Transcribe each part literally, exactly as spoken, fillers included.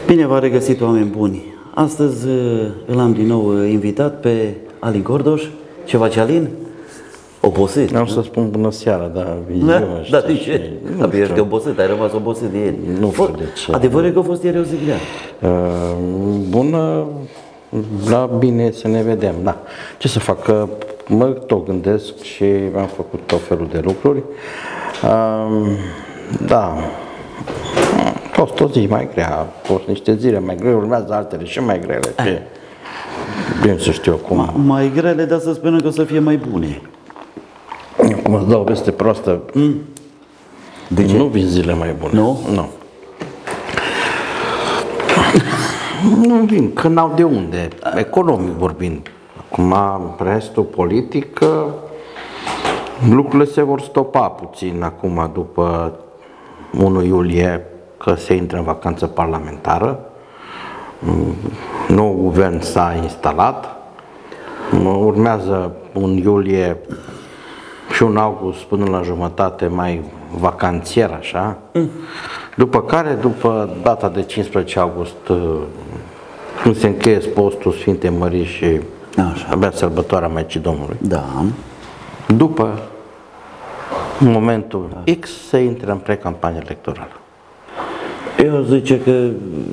Bine v-a regăsit, oameni buni! Astăzi îl am din nou invitat pe Alin Cordoș. Ce faci, Alin? Obosit? N-am să spun bună seara, dar da, da, de ce? Da, ești obosit, ai rămas obosit de ieri. Nu știu de ce. Adevărul că a fost ieri o zi grea. Uh, bună, la bine să ne vedem, da. Ce să fac? Că mă tot gândesc și am făcut tot felul de lucruri. Uh, da, a fost o zi mai grea, a fost niște zile mai grele, urmează altele și mai grele. Ce? Bine să știu acum. Ma, mai grele, dar să spunem că o să fie mai bune. Acum îți dau o veste proastă. Mm. De ce? Nu vin zile mai bune. Nu? Nu. Nu vin, că n-au de unde, economic vorbind. Acum, restul politic, lucrurile se vor stopa puțin acum, după unu iulie, că se intră în vacanță parlamentară. Nou guvern s-a instalat. Urmează un iulie și un august până la jumătate mai vacanțier, așa. Mm. După care, după data de cincisprezece august, când se încheie postul Sfinte Mării și așa, abia sărbătoarea Maicii Domnului. Da. După momentul da. X se intră în pre-campanie electorală. Eu zice că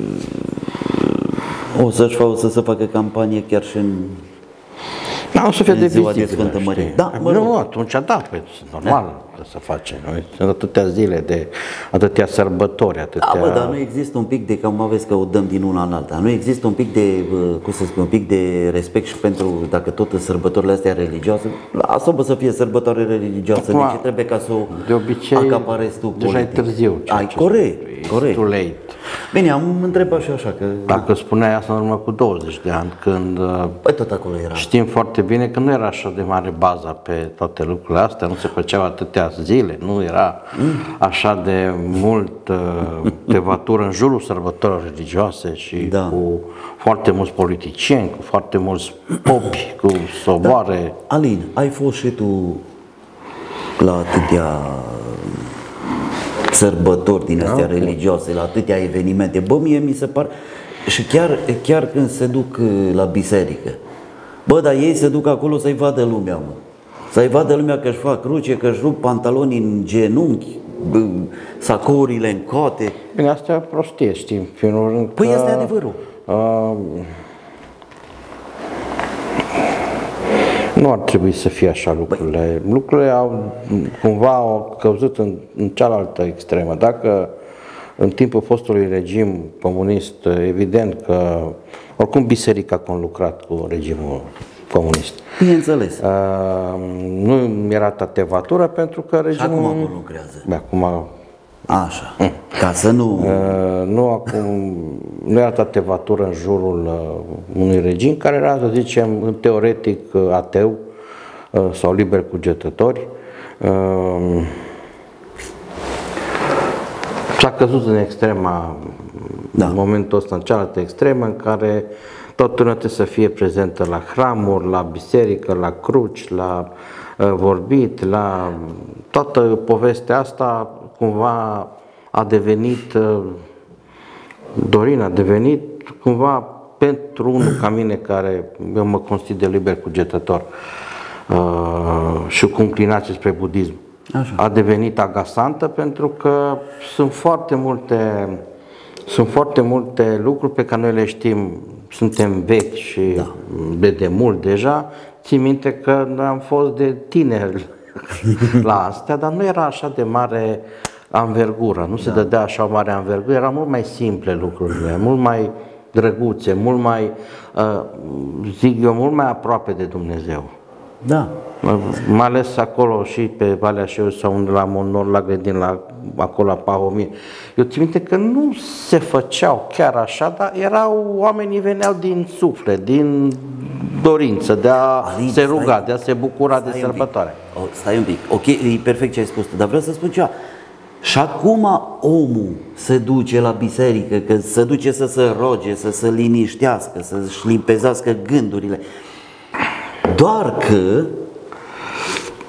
o să-și facă, să se facă campanie chiar și în Da, o să fie de ziua vizibilă, de Sfântă Mărie. Da, mă rog. Nu, atunci da, pe, normal da. Să face. Noi sunt atâtea zile, de atâtea sărbători, atâtea... Da, bă, dar nu există un pic de, cam aveți că o dăm din una în alta, nu există un pic de, cum să spun, un pic de respect și pentru, dacă tot în sărbătorile astea religioase, lasă bă să fie sărbătoare religioasă, de ce trebuie ca să o de obicei, acaparezi tu politic? Deja e târziu. Ai, corect, corect. Too late. Bine, am întrebat și așa că... Dacă spuneai asta în urmă cu douăzeci de ani, când păi tot acolo era. Știm foarte bine că nu era așa de mare baza pe toate lucrurile astea, nu se făceau atâtea zile, nu era mm. așa de mult uh, tevatură în jurul sărbătorilor religioase și da. Cu foarte mulți politicieni, cu foarte mulți popi, cu soboare. Da. Alin, ai fost și tu la atâtea sărbători din astea da, religioase, la atâtea evenimente. Bă, mie mi se pare... Și chiar, chiar când se duc la biserică, bă, dar ei se duc acolo să-i vadă lumea, mă. Să-i vadă lumea că își fac cruce, că își rup pantalonii în genunchi, bă, sacourile în coate. Bine, asta e prostie, știm, primul rând. Păi asta e adevărul. Uh, Nu ar trebui să fie așa lucrurile. Băi. Lucrurile au, cumva au căzut în, în cealaltă extremă. Dacă în timpul fostului regim comunist, evident că oricum biserica a conlucrat cu regimul comunist. Bineînțeles. Uh, nu era tevatură pentru că regimul... Și acum lucrează. Acum... Așa, mm. ca să nu... Uh, nu, acum, nu era tevatură în jurul uh, unui regim care era, să zicem, teoretic uh, ateu uh, sau liber cugetători. Uh, S-a căzut în extrema, da. În momentul ăsta, în cealaltă extremă, în care toată lumea trebuie să fie prezentă la hramuri, la biserică, la cruci, la uh, vorbit, la toată povestea asta, cumva a devenit, uh, Dorin a devenit cumva pentru unul ca mine, care eu mă consider liber cugetător uh, și cu înclinație spre budism. Așa. A devenit agasantă pentru că sunt foarte multe sunt foarte multe lucruri pe care noi le știm, suntem vechi și da. de demult deja. Țin minte că noi am fost de tineri la astea, dar nu era așa de mare anvergură, nu se da. dădea așa o mare anvergură, erau mult mai simple lucrurile, mult mai drăguțe, mult mai, zic eu, mult mai aproape de Dumnezeu. Da. Mai ales acolo și pe Valea Șeului sau unde la Monor, la Grădin, la, acolo la Pahomie. Eu țin minte că nu se făceau chiar așa, dar erau, oamenii veneau din suflet, din dorință de a Alin, se ruga, stai, de a se bucura de sărbătoare. O, stai un pic, ok, e perfect ce ai spus tu, dar vreau să spun ceva. Și acum omul se duce la biserică, că se duce să se roge, să se liniștească, să-și limpezească gândurile. Doar că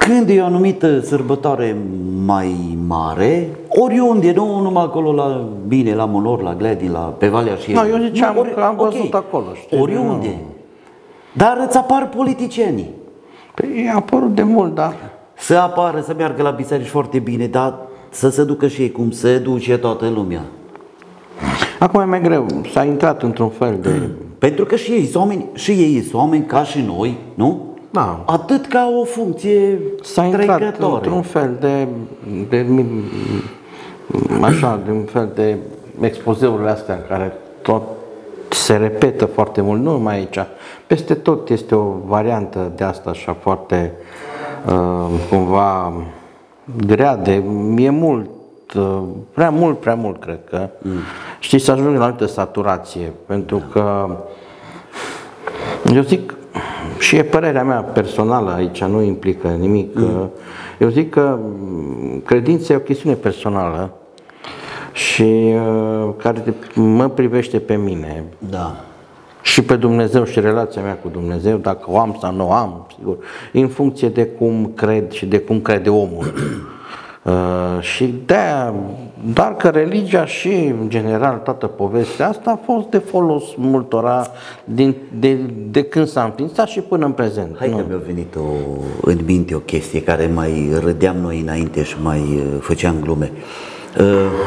când e o anumită sărbătoare mai mare, oriunde, nu numai acolo la bine, la Monor, la Gledin, la pe Valea și... No, eu ziceam ori, că am văzut okay, acolo, știi? oriunde. Nu. Dar îți apar politicienii. Păi a apărut de mult, dar... Să apară, să meargă la biserici foarte bine, dar să se ducă și ei cum se duce toată lumea. Acum e mai greu, s-a intrat într-un fel de... Pentru că și ei sunt oameni, și ei sunt oameni ca și noi, nu? Da. Atât ca o funcție s-a intrat trecătoare. într-un fel de, de, așa, de un fel de expozeurile astea în care tot se repetă foarte mult, nu numai aici. Peste tot este o variantă de asta așa foarte uh, cumva grea de, e mult, uh, prea mult, prea mult cred că. Mm. Știi, să ajungi la o altă saturație, pentru că eu zic, și e părerea mea personală aici, nu implică nimic. Mm. Eu zic că credința e o chestiune personală și uh, care mă privește pe mine. Da. Și pe Dumnezeu și relația mea cu Dumnezeu, dacă o am sau nu o am, sigur, în funcție de cum cred și de cum crede omul. Uh, și de-aia, dar că religia și, în general, toată povestea asta a fost de folos multora din, de, de când s-a înființat și până în prezent. Hai nu? că mi-a venit o, în minte o chestie care mai râdeam noi înainte și mai uh, făceam glume. Uh,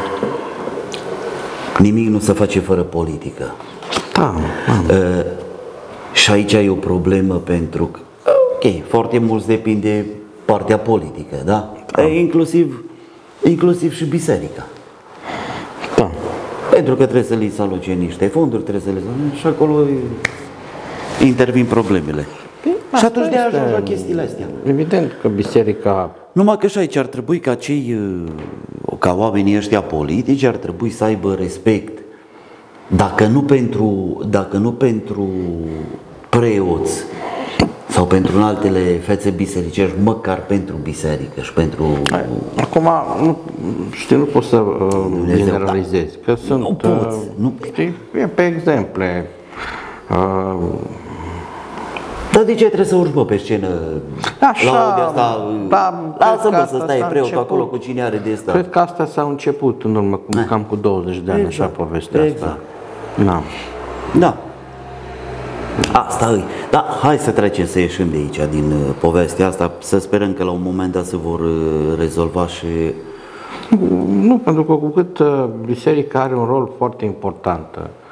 nimic nu se face fără politică. Da, da. Uh, și aici e o problemă pentru că, ok, foarte mulți depind de partea politică, da? Da. E, inclusiv, inclusiv și biserica. Da. Pentru că trebuie să li se aloce niște fonduri, trebuie să le se și acolo intervin problemele. Păi, și atunci de ajung la chestiile astea. Evident că biserica... Numai că și aici ar trebui ca cei, ca oamenii ăștia politici, ar trebui să aibă respect. Dacă nu pentru, dacă nu pentru preoți sau pentru altele fețe bisericești, măcar pentru biserică și pentru... Acum, nu, știi, nu poți să uh, generalizezi, că sunt, nu poți, uh, nu... știi, e pe exemple. Uh, Dar de ce trebuie să urci, bă, pe scenă? Așa, la de asta, da, lasă-mă să stai preot acolo cu cine are de asta. Cred că asta s-a început în urmă, cu, cam cu douăzeci de ani, exact, așa, povestea exact. asta. Da. Da. Asta e. Da, hai să trecem, să ieșim de aici, din uh, povestea asta, să sperăm că la un moment dat se vor uh, rezolva și... Nu, pentru că cu cât uh, biserica are un rol foarte important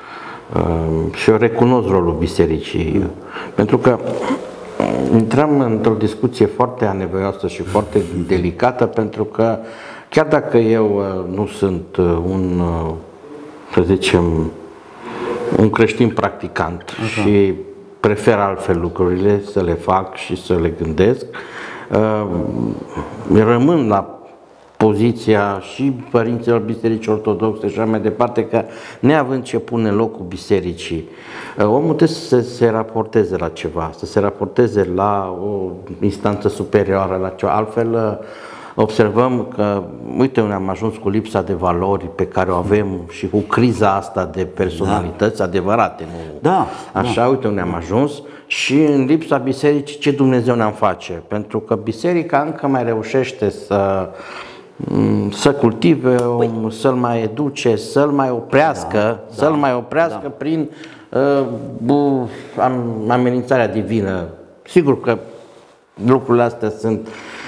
uh, și eu recunosc rolul bisericii, mm. pentru că intrăm într-o discuție foarte anevoioasă și foarte delicată, pentru că chiar dacă eu uh, nu sunt uh, un, uh, să zicem, un creștin practicant, așa, și prefer altfel lucrurile, să le fac și să le gândesc, uh, rămân la poziția și părinților bisericii ortodoxe și așa mai departe, că neavând ce pune în locul bisericii, uh, omul trebuie să se raporteze la ceva, să se raporteze la o instanță superioară, la ceva. Altfel, uh, observăm că, uite unde am ajuns cu lipsa de valori pe care o avem și cu criza asta de personalități, da, adevărate, nu? Da, așa, da. Uite unde am ajuns și în lipsa bisericii ce Dumnezeu ne-am face? Pentru că biserica încă mai reușește să, să cultive, păi, să-l mai educe, să-l mai oprească, da, să-l da, mai oprească da. prin uh, amenințarea divină. Sigur că lucrurile astea sunt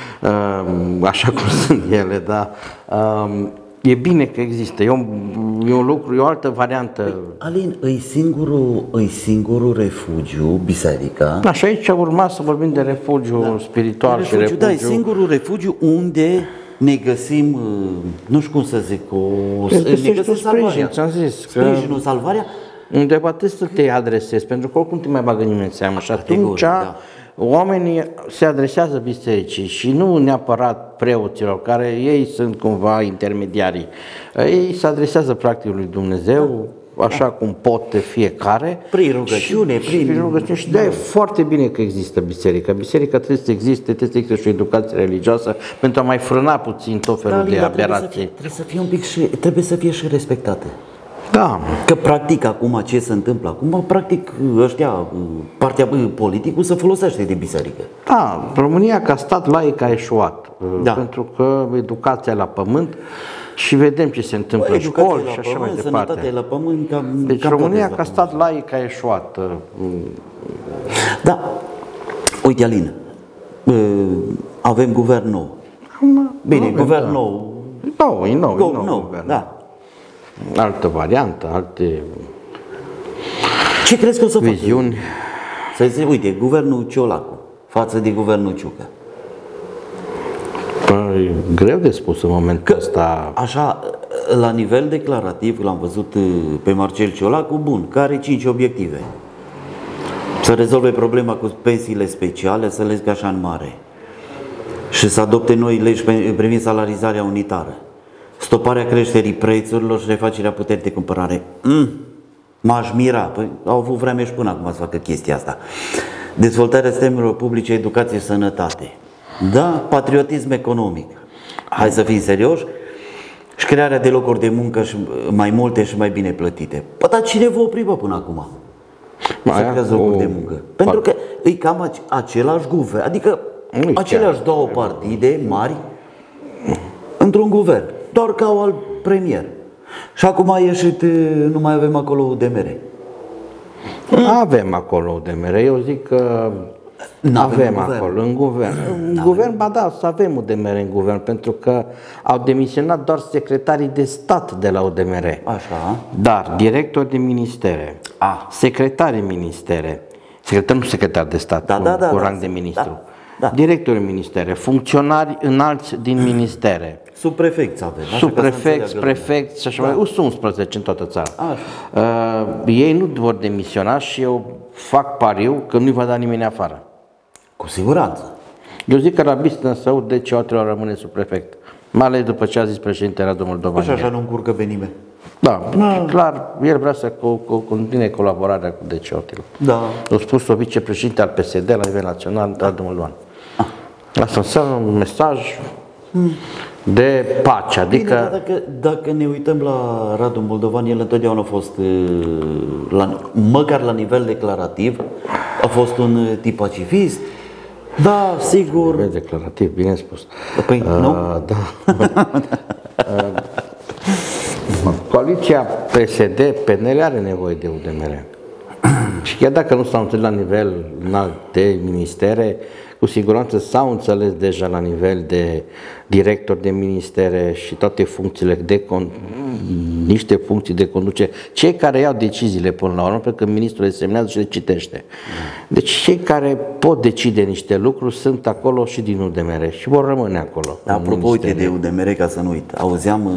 așa cum sunt ele, dar e bine că există, e un, e un lucru, e o altă variantă. Păi, Alin, e singurul, e singurul refugiu, biserica. Da, și aici urma să vorbim de refugiu, da, spiritual refugiu, și refugiu. Da, e singurul refugiu unde ne găsim, nu știu cum să zic, o, ne găsim salvarea. Ți-am zis că sprijinul, salvarea. Unde poate să te adresezi, pentru că oricum te mai bagă nimeni în seamă și atunci... Da. Oamenii se adresează bisericii și nu neapărat preoților, care ei sunt cumva intermediarii. Ei se adresează practic lui Dumnezeu, da, așa da. cum pot fiecare. Prin rugăciune, și, prin... prin rugăciune. Și de-aia e foarte bine că există biserica. Biserica trebuie să existe, trebuie să existe și o educație religioasă pentru a mai frâna puțin tot felul da, de aberații. Trebuie să, fie, trebuie să fie un pic și, trebuie să fie și respectate. Da. Că practic acum ce se întâmplă acum, practic ăștia, partea politicul se folosește de biserică. Da, România ca stat laic a eșuat, Da. pentru că educația la pământ și vedem ce se întâmplă în școli și așa mai departe. Sănătatea la pământ, cam, Deci cam România toate ca la stat laic a eșuat. Da. Uite, Alin, avem guvern nou. Bine, nu, guvern da. nou. Nou, e nou, Nou, e nou, nou, guvern. da. Altă variantă, alte Ce crezi că o să facă? viziuni. Să zic, uite, guvernul Ciolacu față de guvernul Ciucă. Păi, greu de spus în momentul ăsta. Așa, la nivel declarativ, l-am văzut pe Marcel Ciolacu, bun, care are cinci obiective. Să rezolve problema cu pensiile speciale, să le așa în mare. Și să adopte noi legi privind salarizarea unitară. Stoparea creșterii prețurilor și refacerea puterii de cumpărare. Mm, m-aș mira, păi, au avut vreme și până acum să facă chestia asta. Dezvoltarea sistemelor publice, educație și sănătate. Da, patriotism economic. Hai să fim serioși. Și crearea de locuri de muncă și mai multe și mai bine plătite. Păi, dar cine vă opri bă, până acum? Să creează locuri de muncă. Pentru că e cam același guvern, adică aceleași două partide mari într-un guvern, doar ca au alt premier. Și acum a ieșit, nu mai avem acolo U D M R. Avem acolo U D M R, eu zic că N-avem avem în guvern. acolo, în guvern. În guvern, ba da, să avem U D M R în guvern, pentru că au demisionat doar secretarii de stat de la U D M R. Așa. Dar directori de ministere, A. secretari de ministere, secretar, nu secretar de stat, Da, cu, da, da, cu da, rang de da, ministru, da, da. directori de ministere, funcționari înalți din ministere, Subprefecți avem. așa ca să subprefecți, înțeleagă lumea. prefecți și așa mai, sunt unsprezece în toată țara. Așa. Uh, ei nu vor demisiona și eu fac pariu că nu-i va da nimeni afară. Cu siguranță. Eu zic că Rabistă Său de ce o rămâne subprefect. Mai ales după ce a zis președintele Radu Moldovan. Așa, așa nu încurcă pe nimeni. Da, clar, el vrea să co- co- continue colaborarea cu D C Otil. Da. A spus-o vicepreședinte al P S D la nivel național, Radu Moldovan. Asta înseamnă un mesaj de pace, Bine, adică... dar dacă, dacă ne uităm la Radu Moldovan, el întotdeauna a fost, la, măcar la nivel declarativ, a fost un tip pacifist. Da, sigur. Nivel declarativ, bine spus. Păi, nu? Uh, da. uh, Coaliția P S D P N L are nevoie de U D M R. Și chiar dacă nu s-au întâlnit la nivel înalt de ministere, cu siguranță s-au înțeles deja la nivel de director de ministere și toate funcțiile de con- niște funcții de conducere, cei care iau deciziile până la urmă, pentru că ministrul le semnează și le citește. Deci cei care pot decide niște lucruri sunt acolo și din U D M R și vor rămâne acolo. Apropo, uite de U D M R, ca să nu uit, auzeam,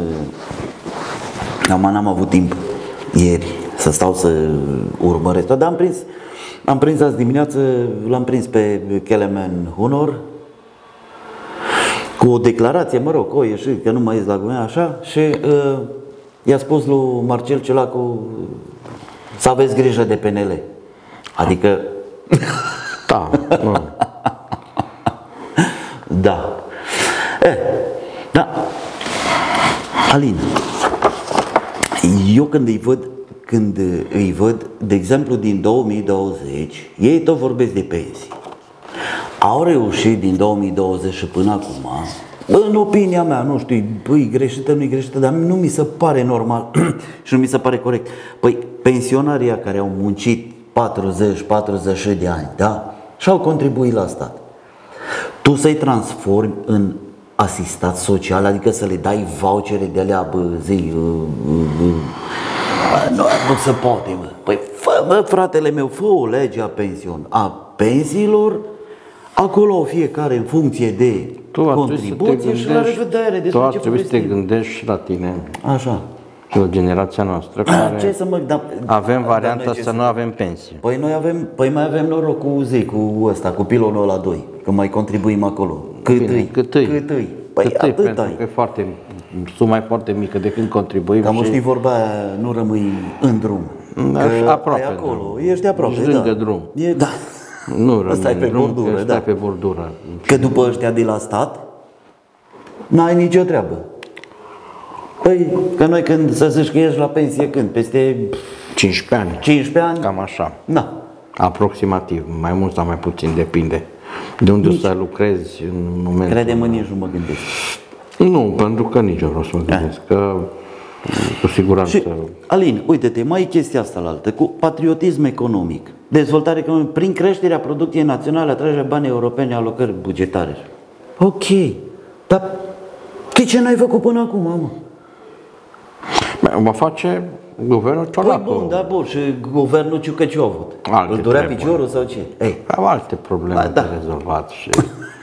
am n-am avut timp ieri să stau să urmăresc tot, dar am prins, am prins azi dimineață, l-am prins pe Kelemen Hunor cu o declarație, mă rog, o ieșit, că nu mai ies la guvern, așa, și uh, i-a spus lui Marcel Ciolacu să aveți grijă de P N L. Adică... Da, nu. Da. Eh, da. Alin, eu când îi văd, când îi văd, de exemplu, din două mii douăzeci, ei tot vorbesc de pensii. Au reușit din două mii douăzeci și până acum, în opinia mea, nu știu, băi, greșită, nu-i greșită, dar nu mi se pare normal și nu mi se pare corect. Păi, pensionarii care au muncit patruzeci patruzeci de ani, da? Și-au contribuit la stat. Tu să-i transformi în asistat social, adică să le dai vouchere de alea, bă, zi, uh, uh, uh, nu, nu se poate, mă. Păi, fă, mă, fratele meu, fă o lege a pension, a pensiilor, acolo fiecare în funcție de Tu contribuție și la revedere. Tu ar trebui să te gândești și la tine. Așa. Și la generația noastră care Ce să mă, da, avem da, varianta noi ce să nu avem pensie. Păi noi avem, păi mai avem noroc cu zi, cu ăsta, cu pilonul ăla doi, că mai contribuim acolo. Cât Bine, îi? cât îi? Cât îi? Păi Cât îi, atât pentru ai. că e foarte, suma e foarte mică de când contribuim. Dar mă și știi vorba aia, nu rămâi în drum. Da, Că și aproape ai acolo, de drum. ești aproape, Ești lângă da. drum. E, da. nu rămâi Stai pe în drum, bordură, că da. stai pe bordură. Că după ăștia de la stat, n-ai nicio treabă. Păi, că noi când, să zici că ești la pensie când? Peste cincisprezece ani. cincisprezece ani? Cam așa. Da. Aproximativ, mai mult sau mai puțin, depinde. De unde nici. O să lucrezi în momentul... Crede-mă, nici nu mă gândesc. Nu, pentru că nici eu vreau să mă gândesc, da. Că cu siguranță... Și, Alin, uite-te, mai e chestia asta la altă, cu patriotism economic, dezvoltare economică, prin creșterea producției naționale, atragerea banii europeni, alocări bugetare. Ok, dar de ce n-ai făcut până acum, mă? Mă face guvernul Ciolacu. Păi bun, da, bun, și guvernul Ciucă ce-a avut? Alte Îl durea treburi. piciorul sau ce? Ei. Au alte probleme da, da. de rezolvat și...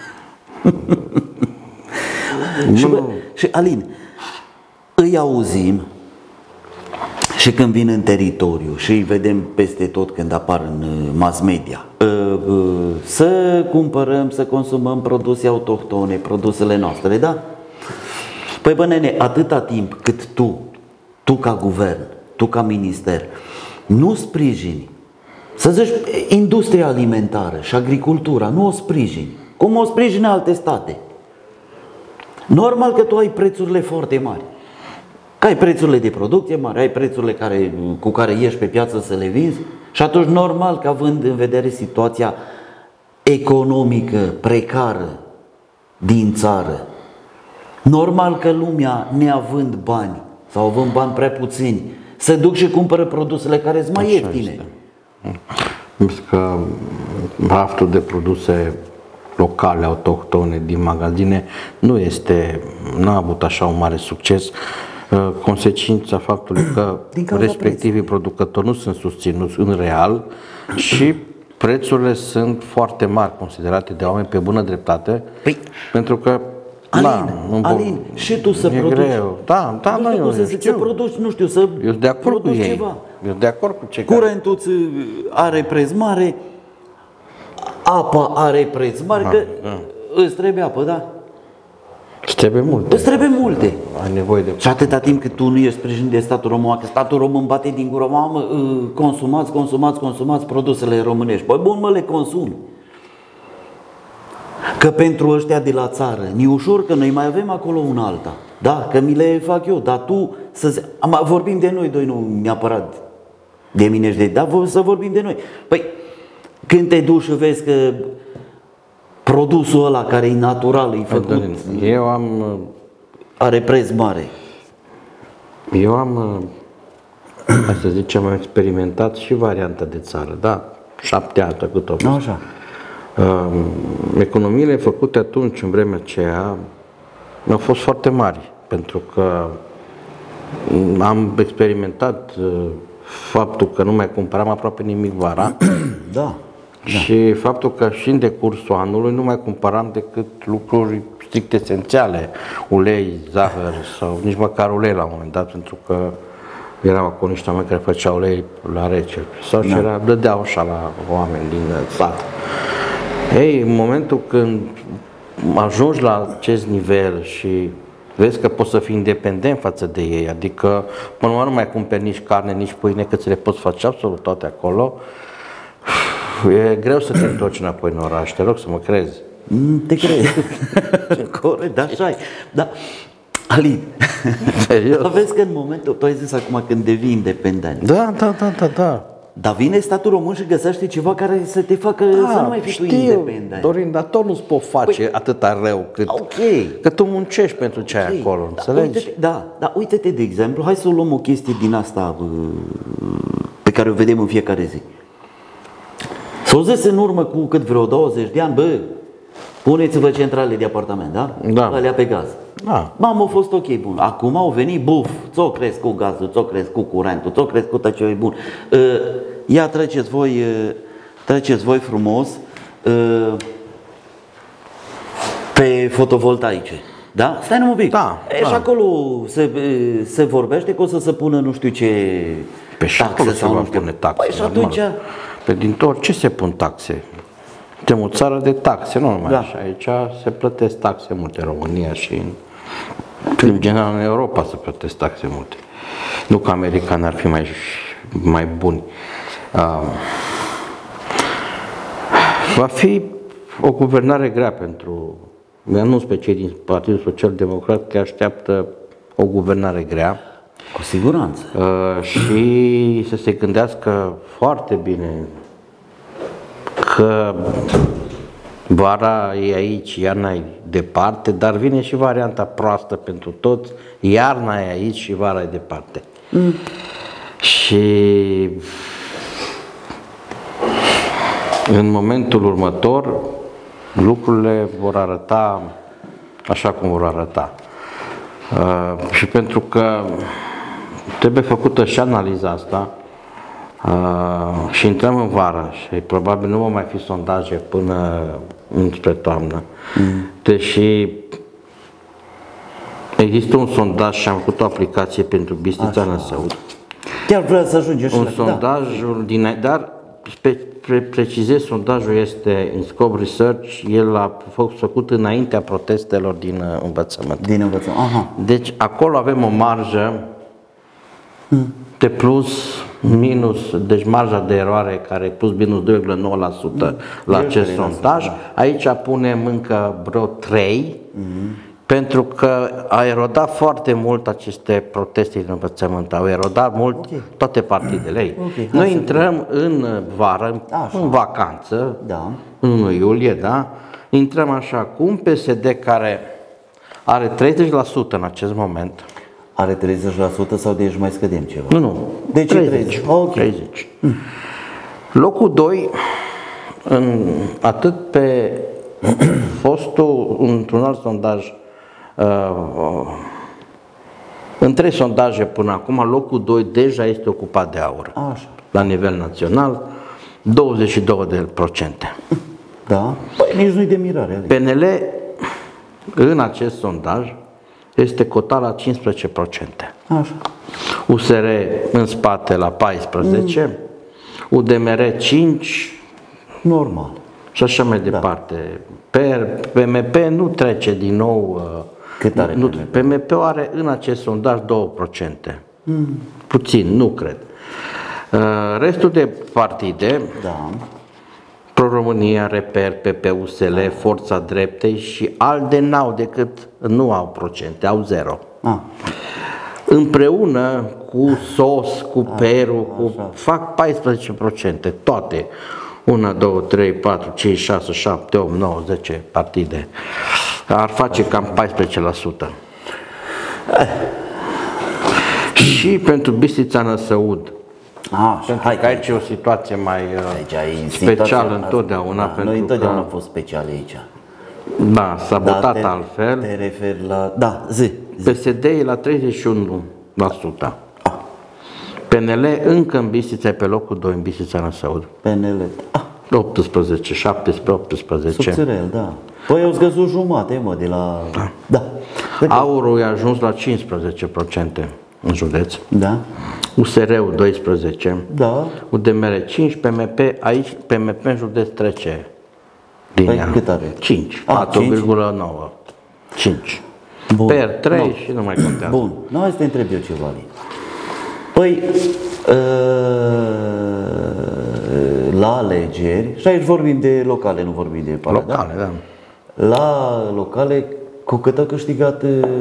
și, bă, și Alin, îi auzim și când vin în teritoriu și îi vedem peste tot când apar în mass media, să cumpărăm, să consumăm produse autohtone, produsele noastre, da? Păi bă, nene, atâta timp cât tu, tu ca guvern, tu ca minister, nu sprijini, să zici, industria alimentară și agricultura, nu o sprijini, cum o sprijină alte state. Normal că tu ai prețurile foarte mari. Că ai prețurile de producție mari, ai prețurile care, cu care ieși pe piață să le vinzi și atunci normal că având în vedere situația economică precară din țară, normal că lumea, neavând bani sau având bani prea puțini, se duc și cumpără produsele care sunt mai Așa ieftine. Este. Că raftul de produse locale, autohtone din magazine nu este, n-a avut așa un mare succes. Consecința faptului că respectivii producători nu sunt susținuți în real și prețurile sunt foarte mari considerate de oameni pe bună dreptate, păi, pentru că Alin, da, nu Alin, și tu să e produci. Greu. Da, da, nu știu cum să zic, să produci, nu știu, să eu de acord cu ei. Ceva. Eu de acord cu cei Curentul care... are preț mare, apa are preț mare, da, că da. Îți trebuie apă, da? Îți trebuie multe. Îți trebuie multe. Ai nevoie de... Și atâta timp cât tu nu ești sprijinit de statul român, că statul român bate din gură, mamă, consumați, consumați, consumați produsele românești. Păi bun, mă, le consumi. Că pentru ăștia de la țară, ni ușor că noi mai avem acolo un alta. Da, că mi le fac eu, dar tu să zi... vorbim de noi doi, nu neapărat de mine și de... Dar să vorbim de noi. Păi, când te duci și vezi că produsul ăla care e natural, e făcut, eu am... are preț mare. Eu am, hai să zicem, am experimentat și varianta de țară, da? Șapte ani cât o Așa. Uh, economiile făcute atunci, în vremea aceea, au fost foarte mari, pentru că am experimentat uh, faptul că nu mai cumpăram aproape nimic vara. Da. Și da. Faptul că și în decursul anului nu mai cumpăram decât lucruri strict esențiale, ulei, zahăr sau nici măcar ulei la un moment dat, pentru că erau acolo niște oameni care făceau ulei la rece sau da. Și era, dădeau așa la oameni din sat. Ei, în momentul când ajungi la acest nivel și vezi că poți să fii independent față de ei, adică până la urmă nu mai cumperi nici carne, nici pâine, că ți le poți face absolut toate acolo, e greu să te întorci înapoi în oraș, te rog să mă crezi. Te crezi. Corect, da, așa e. Da. Alin, vezi că în momentul, tu ai zis acum când devii independent. Da, da, da, da, da. Dar vine statul român și găsește ceva care să te facă da, să nu mai fii știu, tu independent. Dorin, dar tot nu-ți pot face păi, atâta rău cât okay. că tu muncești pentru ce okay. ai acolo, da, înțelegi? Uite-te, da, dar uite-te de exemplu, hai să luăm o chestie din asta pe care o vedem în fiecare zi. S-au zis în urmă cu cât vreo douăzeci de ani, bă, puneți-vă centrale de apartament, da? Da. Alea pe gaz. Da. Mamă, a fost ok, bun. Acum au venit, buf, ți-o crescut gazul, ți-o crescut curentul, ți-o crescut tot ce e bun. Uh, ia treceți voi, uh, treceți voi frumos uh, pe fotovoltaice. Da? Stai numai un pic. Da, e, da. Și acolo se, se vorbește că o să se pună nu știu ce pe taxe sau nu nu știu. Pune taxe, păi și atunci... Pe din tot ce se pun taxe? Suntem o țară de taxe, nu numai da. așa. Aici se plătesc taxe multe în România și în, în general în Europa se plătesc taxe multe. Nu că americani ar fi mai, mai buni. Uh, va fi o guvernare grea pentru, mi-anunț pe cei din Partidul Social Democrat că așteaptă o guvernare grea. Cu siguranță. Uh, și să se gândească foarte bine că vara e aici, iarna e departe, dar vine și varianta proastă pentru toți, iarna e aici și vara e departe. Mm. Și în momentul următor lucrurile vor arăta așa cum vor arăta. Uh, și pentru că trebuie făcută și analiza asta uh, și intrăm în vară și probabil nu vor mai fi sondaje până înspre toamnă. Mm. Deși există un sondaj și am făcut o aplicație pentru Bistrița Năsăud. Chiar vreau să ajungem și un la... sondajul da. din... Dar pe, pre, precizez, sondajul este în scop research, el a fost făcut înaintea protestelor din uh, învățământ. Din învățământ, aha. Deci acolo avem o marjă hmm. de plus, minus, deci marja de eroare care e plus minus doi virgulă nouă la sută hmm. la acest sondaj. Da. Aici punem încă vreo trei, hmm. pentru că a erodat foarte mult aceste proteste din învățământ, au erodat mult okay. toate partidele. Okay. Noi intrăm în vară, așa. în vacanță, da. în iulie, da? Intrăm așa cu un P S D care are treizeci la sută în acest moment. Are treizeci la sută sau de aici mai scădem ceva? Nu, nu. De ce treizeci? Okay. treizeci. Mm. Locul doi, în, atât pe fostul, într-un alt sondaj, Uh, în trei sondaje până acum, locul doi deja este ocupat de AUR. Așa. La nivel național, douăzeci și două la sută. Da? Păi nici nu-i de mirare. P N L în acest sondaj este cotat la cincisprezece la sută. Așa. U S R în spate la paisprezece la sută, mm. U D M R cinci la sută. Normal. Și așa mai departe. Da. P M P nu trece din nou. Cât are nu, P M P? P M P are în acest sondaj două la sută. Mm. Puțin, nu cred. Restul de partide, da. Pro-România, Reper, P P, U S L, da. Forța Dreptei și ALDE n-au decât, nu au procente, au zero. Ah. Împreună cu S O S, cu ah, Peru, cu, fac paisprezece la sută, toate. unu, doi, trei, patru, cinci, șase, șapte, opt, nouă, zece partide. Ar face cam paisprezece la sută. Și pentru Bistrița Năsăud, A, pentru hai, că aici e o situație mai aici specială întotdeauna. Da, pentru noi întotdeauna că, am fost speciale aici. Da, s-a da, votat te, altfel. Te referi la... Da, zi. zi. P S D e la treizeci și unu la sută. Ah. P N L încă în Bistrița e pe locul doi în Bistrița Năsăud. P N L, ah. optsprezece, șaptesprezece, optsprezece. Subțirel, da. Păi au scăzut jumate, mă, de la... Da. Da. AUR-ul a ajuns la cincisprezece la sută în județ. Da. U S R-ul doisprezece la sută. Da. U D M R cinci la sută, P M P, aici P M P în județ trece linia. Păi cât are? cinci, patru virgulă nouă la sută. cinci. Bun. Per trei no. și nu mai contează. Bun. Nu, hai să te întreb eu ceva. Păi, la alegeri, și aici vorbim de locale, nu vorbim de pară, locale, da? da? La locale, cu cât a câștigat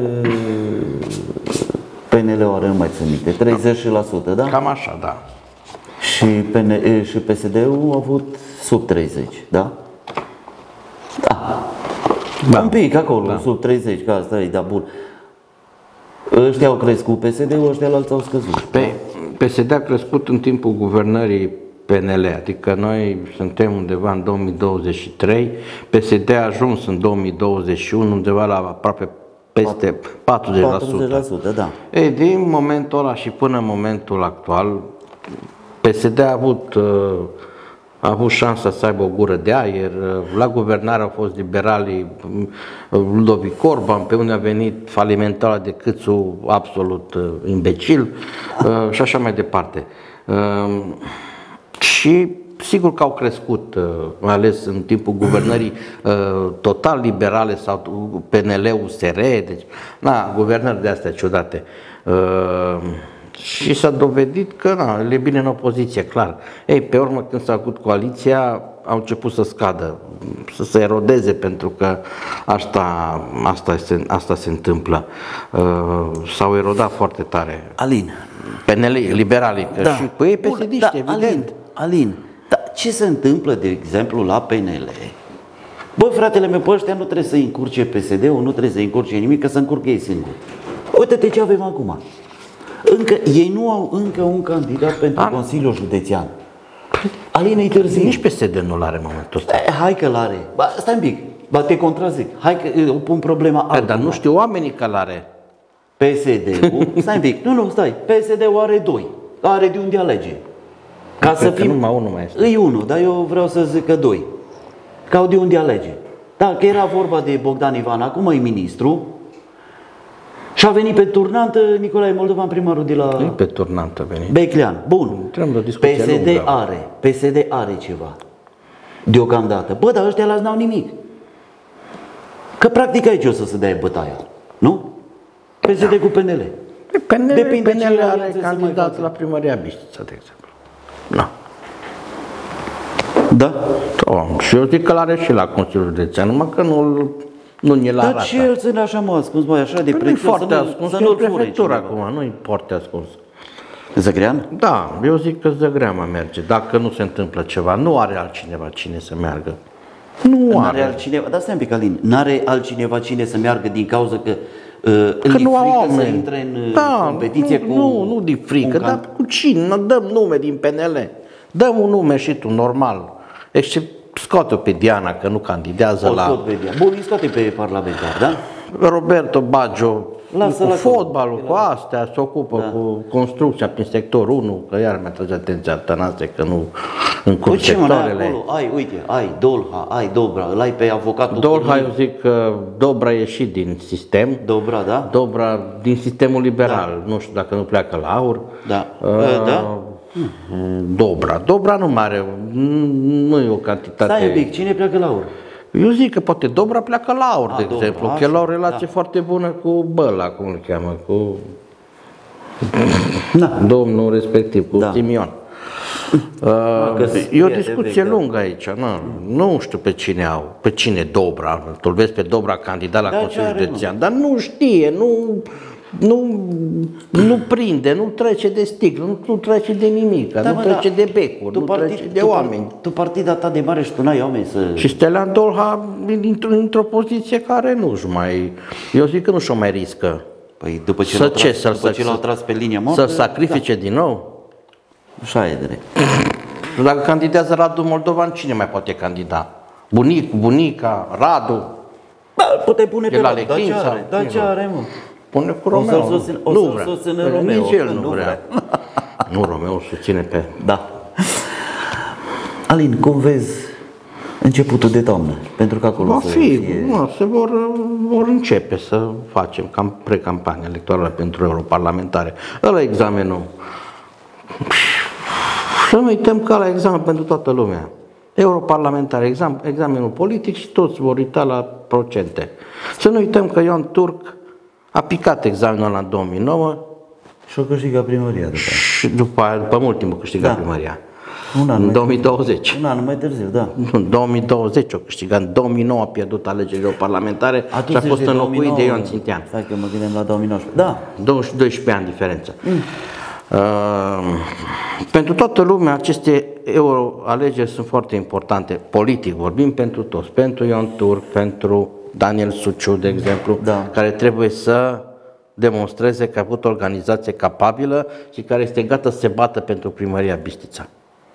P N L-ul, are, nu mai țin minte, treizeci la sută, da? Cam așa, da. Și, P N L, și P S D-ul a avut sub treizeci, da? Da. Da. Un pic acolo, da. Sub treizeci, ca asta e, da, bun. Ăștia au crescut, P S D-ul, ăștia la alții au scăzut. Pe, P S D a crescut în timpul guvernării P N L, adică noi suntem undeva în două mii douăzeci și trei, P S D a ajuns în două mii douăzeci și unu undeva la aproape peste patruzeci la sută. patruzeci la sută, da. Ei, din momentul ăla și până în momentul actual, P S D a avut, a avut șansa să aibă o gură de aer. La guvernare au fost liberalii, Ludovic Orban, pe unde a venit falimentar de Câțu, absolut imbecil, și așa mai departe. Și sigur că au crescut, mai ales în timpul guvernării total liberale sau P N L, U S R, deci, na, guvernări de astea ciudate. Și s-a dovedit că na, le bine în opoziție, clar. Ei, pe urmă, când s-a făcut coaliția, au început să scadă, să se erodeze, pentru că asta, asta, se, asta se întâmplă. S-au erodat foarte tare. Alin. P N L, liberalii, că da. și cu ei P S D-iști, da, evident. Alin, Alin, dar ce se întâmplă, de exemplu, la P N L? Bă, fratele meu, pe ăștia nu trebuie să-i încurce P S D-ul, nu trebuie să-i încurce nimic, că să încurce ei singuri. Uite-te ce avem acum. Încă, ei nu au încă un candidat pentru A. Consiliul Județean. Alin, e târziu. Nici P S D nu l-are în momentul ăsta. Hai că l-are. Ba, stai un pic, ba, te contrazic. Hai că o pun problema altă. Dar nu știu oamenii că l-are. P S D-ul, stai un pic, nu, nu, stai. P S D-ul are doi. Are de unde alege. Ca nu să fim... numai unul mai este. E unul, dar eu vreau să zic că doi. Că au de unde alege. Da, că era vorba de Bogdan Ivan, acum e ministru. Și a venit pe turnantă Nicolae Moldovan, primarul de la... Nu pe turnantă a venit. Beclean. Bun. P S D are, P S D are ceva. Deocamdată. Bă, dar ăștia la n-au nimic. Că practic aici o să se dea bătaia. Nu? P S D da. Cu P N L. P N L, Depinde P N L are candidat la primăria Bistrița, de exemplu. Da. Da? Oh, și eu zic că l-are și la Consiliul Județean, numai că nu nu ne l-arată. Dar ce el ține așa, mă, ascuns, băi, așa de preț, foarte ascuns, să nu prefectura acum, nu-i foarte ascuns. Zăgrean? Da, eu zic că Zăgreama merge, dacă nu se întâmplă ceva, nu are altcineva cine să meargă. Nu are. altcineva, dar stai un pic, Alin, n-are altcineva cine să meargă din cauza că uh, că nu au frică să intre în da, competiție nu, cu... Nu, nu din frică, dar cu cine? Dăm nume din P N L. Dăm un nume și tu, normal. Except scoate-o pe Diana, că nu candidează o la... Pe Bun, îi scoate pe parlamentar, da? Roberto Baggio, Lasă cu la fotbalul, cu astea, se ocupă da. Cu construcția prin sectorul unu, că iar mi-a trage atenția Tănase, că nu încurc sectoarele. Acolo, ai, uite, ai Dolha, ai Dobra, îl ai pe avocatul... Dolha, eu zic că Dobra a ieșit din sistem. Dobra, da? Dobra din sistemul liberal, da. Nu știu dacă nu pleacă la AUR. Da, uh, da? Dobra, Dobra nu mare, nu e o cantitate... Stai un pic, cine pleacă la AUR? Eu zic că poate Dobra pleacă la AUR, A, de Dobra, exemplu, așa, că el a o relație da. foarte bună cu Băla, cum îl cheamă, cu da. domnul respectiv, cu da. Simion. Uh, e o discuție de lungă aici, nu, nu știu pe cine au, pe cine Dobra, îl vezi pe Dobra candidat la da, Consiliul Județean, dar nu știe, nu... Nu, nu prinde, nu trece de sticlă, nu, nu trece de nimic, da, nu mă, trece da. de becuri, tu nu partid, trece de tu oameni. Tu partida ta de mare și tu n-ai oameni să... Și Stelian Dolha într-o, într-o poziție care nu-și mai... Eu zic că nu și-o mai riscă. Păi după ce să l-au ce, tras, după ce l-au tras pe linia moartă... Să sacrifice da. din nou? Așa e direct. Dacă candidează Radu Moldovan, cine mai poate candida? Bunicul, bunica, Radu? Da, puteai pune pe la Radu, dar ce are? Dar ce are, mă? Pune cu Romeo. O să-l susține, nu vrea. Susține Romeo. Nici el nu, nu vrea. vrea. Nu, Romeo susține pe... Da. Alin, cum vezi începutul de toamnă? Pentru că acolo va să fi, fie... nu, se vor, vor începe să facem cam pre-campanie electorală pentru europarlamentare. Ăla examenul. Să nu uităm că ăla examen pentru toată lumea. Europarlamentare, exam, examenul politic și toți vor uita la procente. Să nu uităm că Ion Turc a picat examenul ăla în două mii nouă și-a câștigat primăria după și după aia, după mult timp a câștigat da. primăria. Un an în două mii douăzeci. Un an mai târziu, da. În două mii douăzeci a câștigat, în două mii nouă a pierdut alegerile parlamentare și a fost înlocuit de Ion Țintean. Stai că mă gândeam la două mii nouăsprezece. Da. doisprezece ani diferență. Mm. Uh, pentru toată lumea aceste euroalegeri sunt foarte importante, politic vorbim, pentru toți, pentru Ion Turc, pentru Daniel Suciu, de exemplu, da. care trebuie să demonstreze că a avut o organizație capabilă și care este gata să se bată pentru primăria Bistrița.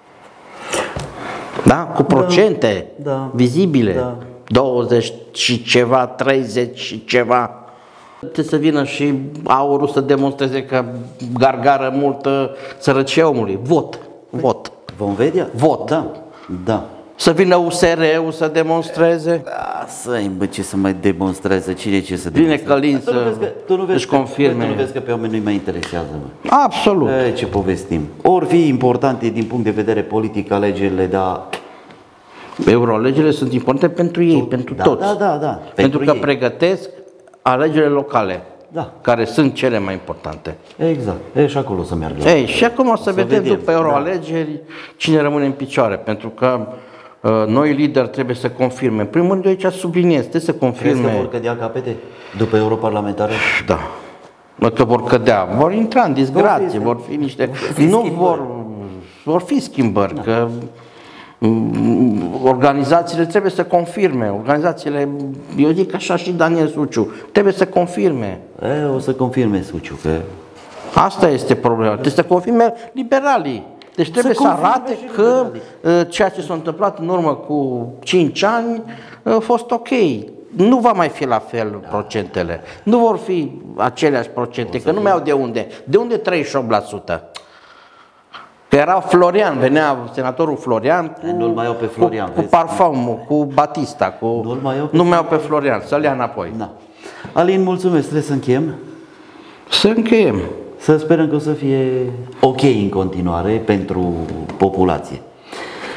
Da? Cu procente da. Da. vizibile, da. douăzeci și ceva, treizeci și ceva. Trebuie să vină și AUR-ul să demonstreze că gargară multă sărăcia omului. Vot, vot. Vom vedea? Vot. Da, da. Să vină U S R-ul să demonstreze. Da, să-i bă, ce să mai demonstreze, cine ce să demonstreze. Vine Călin să își confirme. Tu nu vezi că pe oameni nu-i mai interesează, mă. Absolut. E, ce povestim. Or fi importante din punct de vedere politic alegerile, dar... Euroalegerile sunt importante pentru ei, tu, pentru da, toți. Da, da, da. Pentru, pentru că ei. pregătesc alegerile locale. Da. Care sunt cele mai importante. Exact. E, și acolo să meargă. Ei, și acum o să, să vedem, vedem după euroalegeri da. cine rămâne în picioare, pentru că noi lideri trebuie să confirme. În primul rând, eu aici subliniez, trebuie să confirme. Crezi că vor cădea capete după europarlamentare? Da. Că vor cădea, vor intra în disgrație, vor fi, vor fi niște... Vor fi nu schimbări. vor, vor fi schimbări, da. Că organizațiile trebuie să confirme, organizațiile, eu zic așa și Daniel Suciu, trebuie să confirme. E, o să confirme Suciu, că... Asta este problema, trebuie să confirme liberalii. Deci trebuie să, să arate că liberalii. Ceea ce s-a întâmplat în urmă cu cinci ani a fost ok. Nu va mai fi la fel da. procentele, nu vor fi aceleași procente, că nu mai au de unde. De unde treizeci și opt la sută? Că era Florian, venea senatorul Florian cu, nu mai au pe Florian, cu, cu parfumul, cu Batista, cu, nu mai au pe, nu mai au pe Florian, să-l ia înapoi. Da. Alin, mulțumesc, trebuie să încheiem? Să încheiem. Să sperăm că o să fie ok în continuare pentru populație.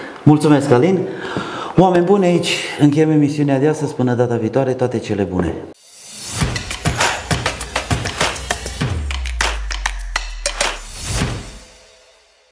Mulțumesc, Alin. Oameni buni, aici încheiem emisiunea de astăzi, până data viitoare, toate cele bune.